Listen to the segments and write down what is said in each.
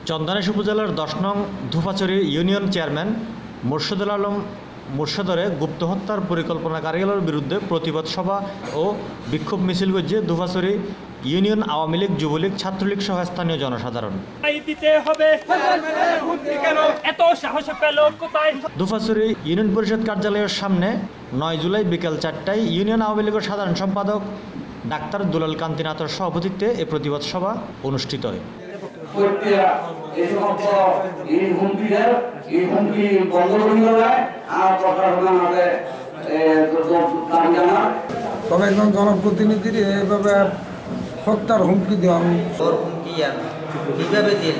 চন্দনাইশ উপজেলার ১০ নং Dhupachuri union chairman Morshedul Alam মোর্শেদরে গুপ্ত হত্যার পরিকল্পনাকারীদের বিরুদ্ধে প্রতিবাদ সভা ও বিক্ষোভ মিছিল করছে ধুপাচুরি ইউনিয়ন আওয়ামী লীগ, যুবলীগ, ছাত্রলীগ সহ স্থানীয় জনসাধারণ। ধুপাচুরি ইউনিয়ন পরিষদ কার্যালয়ের সামনে ৯ জুলাই বিকেল ৪টায় ইউনিয়ন আওয়ামী লীগের সাধারণ সম্পাদক ডাক্তার দুলাল কান্তিনাথের সভাপতিত্বে এই প্রতিবাদ সভা অনুষ্ঠিত হয়। তবে একজন জনপ্রতিনিধির এইভাবে হত্যার হুমকি দেওয়া কিভাবে দিল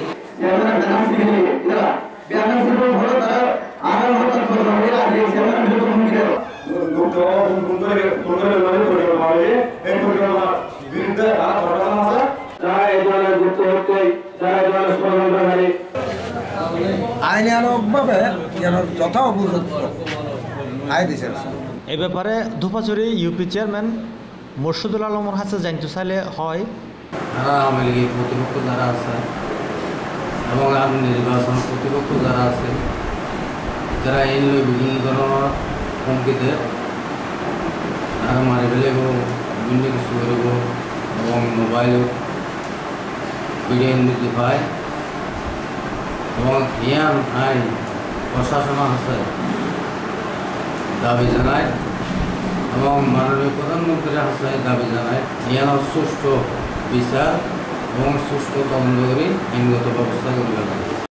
আইনানুগভাবে যেন যথা উপযুক্ত আয় দিছে। এ ব্যাপারে ধুপাচুরি ইউপি চেয়ারম্যান মোর্শেদুল আলমের কাছে জানতে চাইলে হয়, যারা আওয়ামী লীগের প্রতিপক্ষ যারা আছে এবং নির্বাচন প্রতিপক্ষ যারা আছে, যারা এই নিয়ে বিভিন্ন ধরনের হুমকি দেয়, তারা মারি ফেলেব, বিভিন্ন কিছু করব এবং মোবাইলও ভিডিও নিতে পায় এবং ইয়ান আইন প্রশাসন আছে দাবি জানায় এবং মাননীয় প্রধানমন্ত্রী আছে দাবি জানায় ইয়ানোর সুষ্ঠু বিচার এবং সুষ্ঠু তদন্ত করে আইনগত ব্যবস্থা করবে।